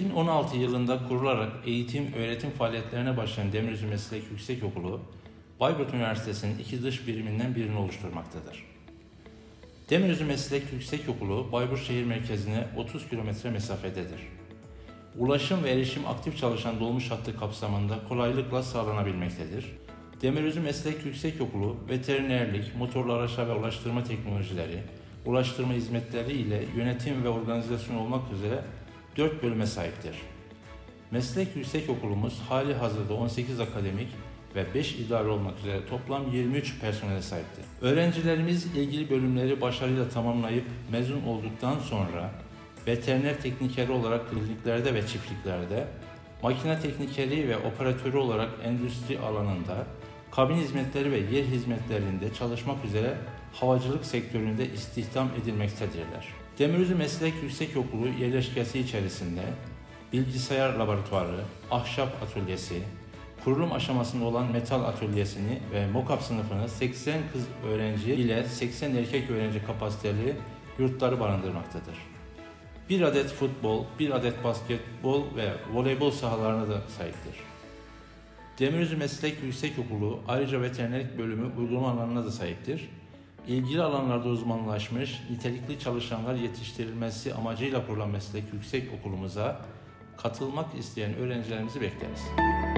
2016 yılında kurularak eğitim, öğretim faaliyetlerine başlayan Demirözü Meslek Yüksekokulu, Bayburt Üniversitesi'nin iki dış biriminden birini oluşturmaktadır. Demirözü Meslek Yüksekokulu, Bayburt şehir merkezine 30 kilometre mesafededir. Ulaşım ve erişim aktif çalışan dolmuş hattı kapsamında kolaylıkla sağlanabilmektedir. Demirözü Meslek Yüksekokulu, veterinerlik, motorlu araçlar ve ulaştırma teknolojileri, ulaştırma hizmetleri ile yönetim ve organizasyon olmak üzere 4 bölüme sahiptir. Meslek Yüksekokulumuz hali hazırda 18 akademik ve 5 idari olmak üzere toplam 23 personele sahiptir. Öğrencilerimiz ilgili bölümleri başarıyla tamamlayıp mezun olduktan sonra veteriner teknikeri olarak kliniklerde ve çiftliklerde, makine teknikeri ve operatörü olarak endüstri alanında, kabin hizmetleri ve yer hizmetlerinde çalışmak üzere havacılık sektöründe istihdam edilmektedirler. Demirözü Meslek Yüksekokulu yerleşkesi içerisinde bilgisayar laboratuvarı, ahşap atölyesi, kurulum aşamasında olan metal atölyesini ve mokap sınıfını 80 kız öğrenci ile 80 erkek öğrenci kapasiteli yurtları barındırmaktadır. 1 adet futbol, 1 adet basketbol ve voleybol sahalarına da sahiptir. Demirözü Meslek Yüksekokulu ayrıca veterinerlik bölümü uygulama alanına da sahiptir. İlgili alanlarda uzmanlaşmış, nitelikli çalışanlar yetiştirilmesi amacıyla kurulan meslek yüksekokulumuza katılmak isteyen öğrencilerimizi bekleriz.